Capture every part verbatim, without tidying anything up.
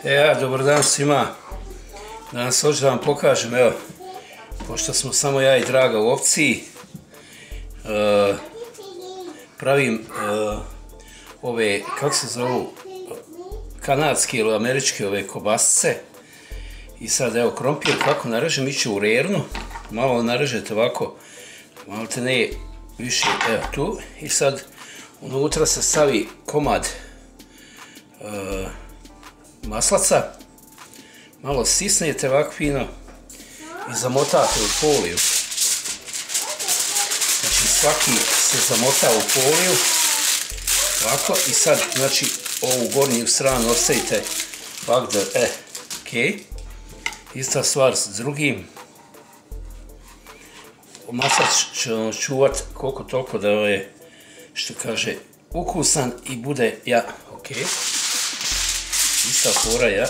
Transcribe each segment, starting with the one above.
E, ja, dobar dan svima. Danas hoću da vam pokažem, evo, pošto smo samo ja i Draga u opciji, e, pravim e, ove, kako se zovu, kanadske ili američke ove kobasice. I sad, evo, krompir kako narežem, iće u rernu, malo narežete ovako, malo te ne više, evo tu, i sad unutra se stavi komad e, maslaca, malo stisnete ovako fino i zamotate u foliju. Znači svaki se zamota u foliju, ovako, i sad, znači, ovu gornju stranu ostavite ovako da, e, okej. Ista stvar s drugim. Maslac ćemo čuvat koliko toliko da je, što kaže, ukusan i bude, ja, ok. Ista fora, ja.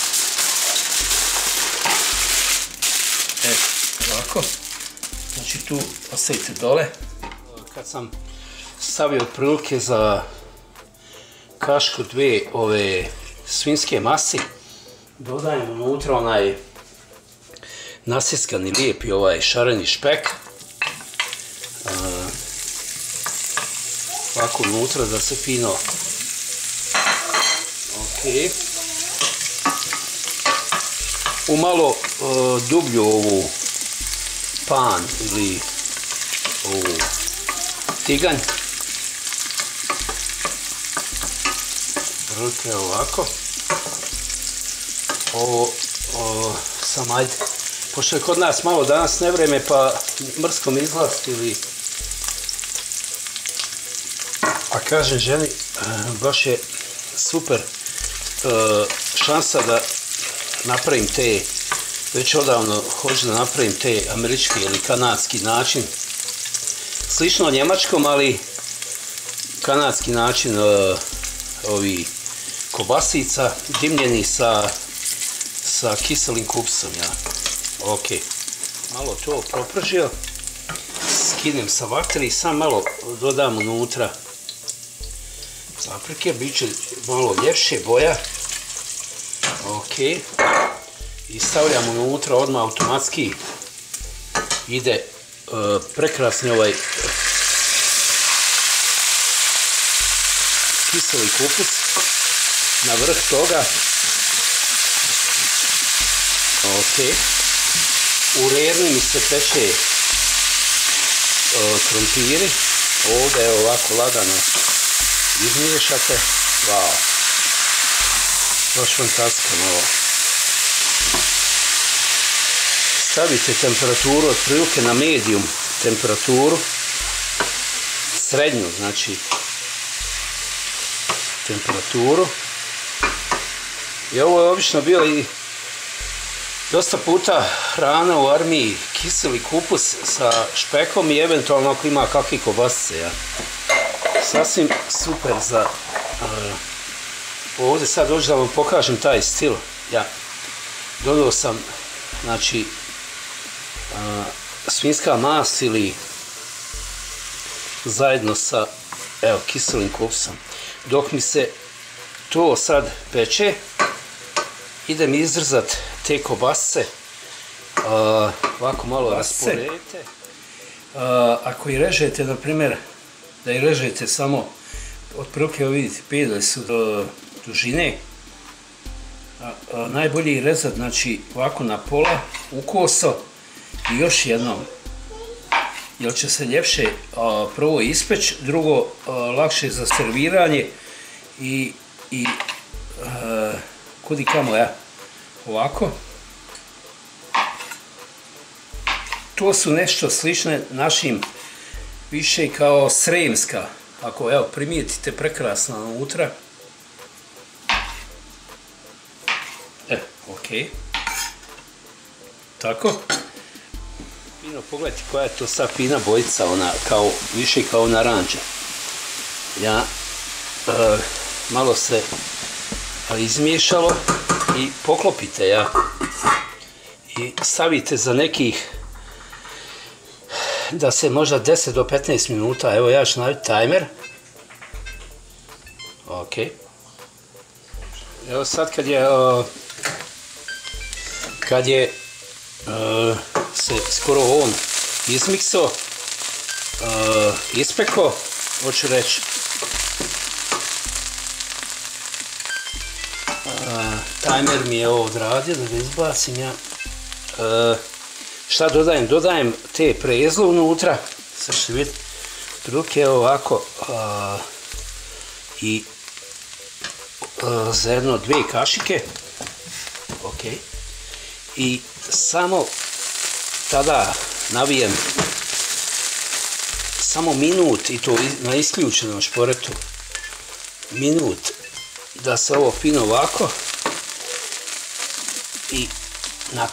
E, ovako. Znači tu ostavite dole. Kad sam stavio prilike za kašku dve ove svinjske masi, dodajem unutra onaj nasjeskani lijepi ovaj šareni špek. Ovako unutra da se fino, ok, u malo dublju ovu pan ili ovu tiganj. Prilike ovako. Ovo, ovo sam, ajde, pošto je kod nas malo danas nevreme, pa mrskom izlast ili, a kažem ženi, baš je super šansa da napravim te, već odavno hoću da napravim te američki ili kanadski način, slično njemačkom, ali kanadski način ovi kobasica, dimljeni sa sa kiselim kupusom, ja. Ok. Malo to propržio. Skinem sa vatre i sam malo dodam unutra paprike, bit će malo ljepše boja. Ok. I stavljam unutra odmah automatski. Ide uh, prekrasni ovaj kiseli kupus na vrh toga. Ok, u rerni mi se peče o, krompiri, ovdje je ovako lagano izmiješate, wow, baš fantastično ovo. Stavite temperaturu otprilike na medium temperaturu, srednju, znači temperaturu. I ovo je obično bio i dosta puta hrana u armiji, kiseli kupus sa špekom i eventualno ako ima kakve kobasice, ja. Sasvim super za uh, ovdje sad dođu da vam pokažem taj stil, ja. Dodao sam, znači, uh, svinjska mast ili zajedno sa, evo, kiselim kupusom. Dok mi se to sad peče, idem izrzat te kobasice, uh, ovako malo rasporedite. Uh, ako i režete, na primjer, da i režete samo, otprilike, vidite, pedalje su do dužine, uh, uh, najbolje je rezat, znači, ovako na pola, ukoso i još jednom, jer će se ljepše uh, prvo ispeć, drugo uh, lakše za serviranje i, i uh, kudi kamo, ja. Ovako. To su nešto slične našim, više kao sremska. Ako, evo, primijetite, prekrasno unutra. E, ok. Tako. Fino, pogledajte koja je to sad fina bojica, ona, kao, više kao naranđa. Ja, e, malo se izmiješalo. I poklopite, ja, i stavite za nekih, da se možda deset do petnaest minuta, evo ja ću naviti tajmer, ok, Evo sad kad je uh, kad je uh, se skoro on izmiksao, uh, ispekao, hoću reći, uh, timer mi je ovo odradio da ga izbacim ja. Uh, šta dodajem? Dodajem te prezle unutra, sad ćete vidjeti, truke ovako uh, i uh, za jedno dvije kašike, ok, i samo tada navijem samo minut, i to na isključenom šporetu, minut, da se ovo fino ovako i na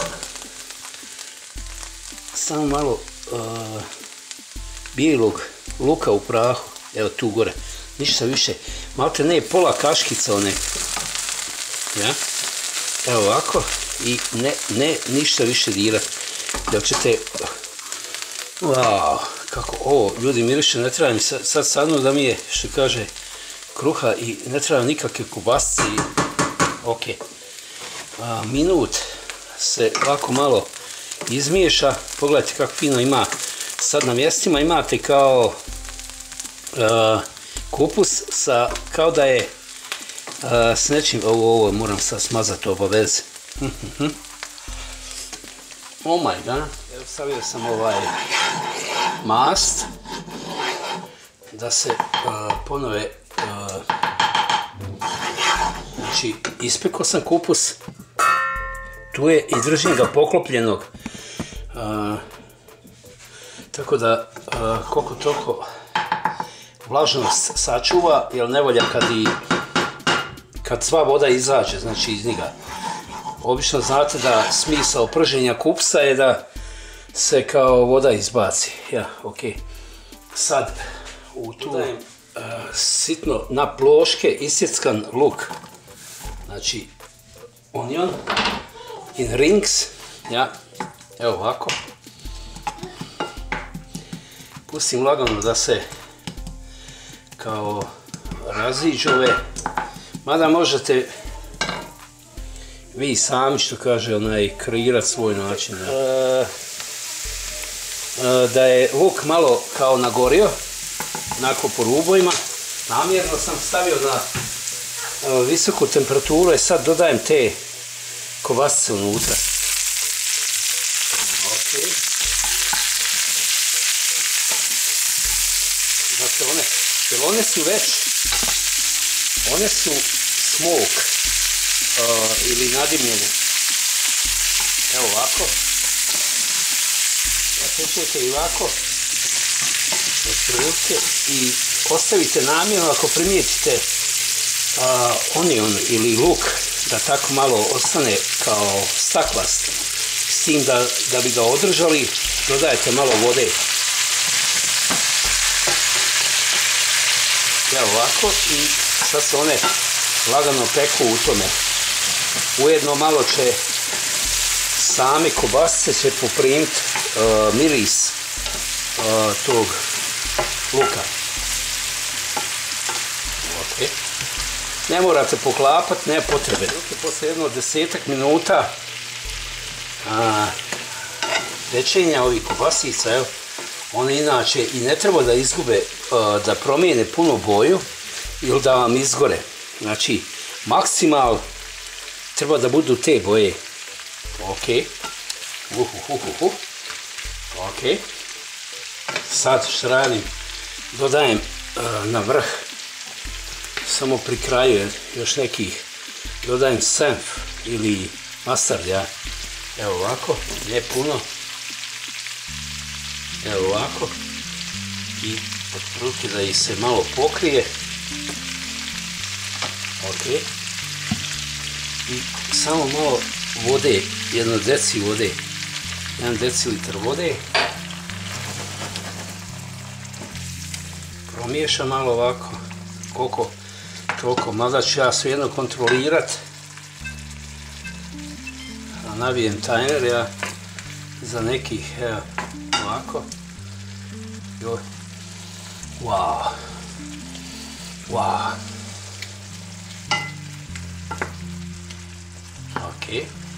samo malo uh, bijelog luka u prahu, evo tu gore, ništa više, malte ne pola kaškica one, ja, evo ovako, i ne, ne ništa više dirati, jer ćete, wow, kako ovo ljudi miriše, ne treba mi sad, sad sadno da mi je, što kaže, kruha i ne treba nikakve kubasce i ok. A, minut se ovako malo izmiješa, pogledajte kako fino ima, sad na mjestima imate kao a, kupus sa, kao da je a, s nečim, ovo, ovo moram sad smazati obaveze. Oh my god, evo stavio sam ovaj mast da se uh, ponove, uh, znači ispekao sam kupus, tu je i držim ga poklopljenog, uh, tako da uh, koliko toliko vlažnost sačuva, jer ne volja kad, i, kad sva voda izađe, znači iz njega. Obično znate da smisao prženja kupsa je da se kao voda izbaci. Ja, ok. Sad u tu dajem uh, sitno na ploške isjeckan luk. Znači onion in rings. Ja, evo ovako. Pustim lagano da se kao raziđu ove. Mada možete vi sami, što kaže, onaj, kreirati svoj način. E, e, da je luk malo kao nagorio, onako po rubovima, namjerno sam stavio na e, visoku temperaturu i sad dodajem te kobasice unutra. Ok. Dakle, one, jer one su već, one su smoke. Uh, ili nadimljene. Evo ovako. Zapečete i ovako. Otprilike. I ostavite namjerno ako primijetite uh, onion ili luk da tako malo ostane kao staklast. S tim da, da bi ga održali, dodajete malo vode. Evo ovako. I sad se one lagano peku u tome. Ujedno malo će same kobasice će poprimiti uh, miris uh, tog luka. Okay. Ne morate poklapati, ne potrebe. Posle jedno desetak minuta uh, pečenja ovih kobasica, evo, one inače i ne treba da izgube, uh, da promijene puno boju ili da vam izgore. Znači, maksimal treba da budu te boje. Ok. Uhuhuhuhu. Ok. Sad što radim? Dodajem uh, na vrh, samo pri kraju još nekih, dodajem senf ili mustard, ja. Evo ovako, ne puno. Evo ovako. I otprilike da ih se malo pokrije. Ok. I samo malo vode, jedno deci vode, jedan decilitar vode. Promiješam malo ovako, koliko toliko, mada ću ja svejedno kontrolirat. Navijem timer ja za nekih, evo, ovako. Joj. Wow. Wow. Ok.